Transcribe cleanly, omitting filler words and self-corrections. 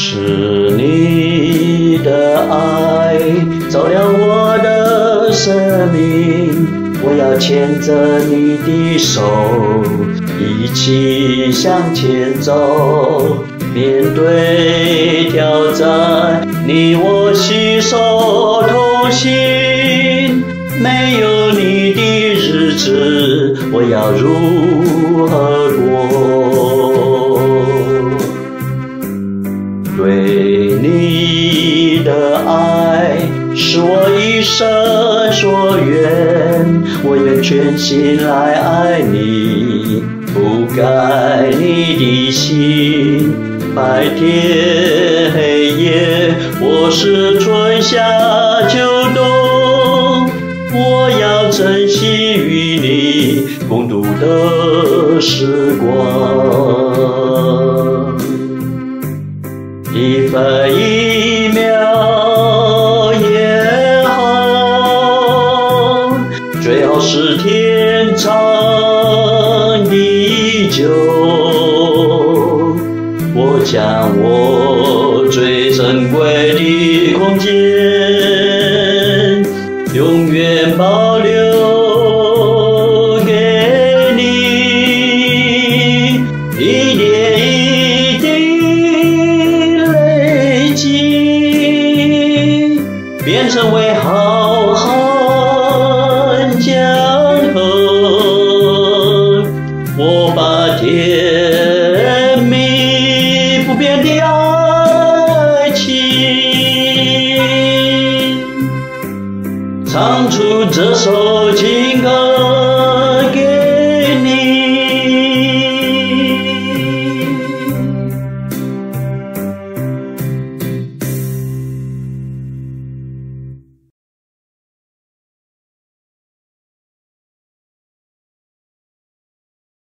是你的爱照亮我的生命，我要牵着你的手，一起向前走。面对挑战，你我携手同行。没有你的日子，我要如何过？对你的爱是我一生所愿，我愿全心来爱你，不改你的心。白天黑夜，或是春夏秋冬，我要珍惜与你共度的时光。一分一秒也好，最好是天长地久。我将我最珍贵的空间，永远保留给你，一点一滴累积，变成为浩瀚江河。我把甜蜜不变的爱情唱出这首情歌。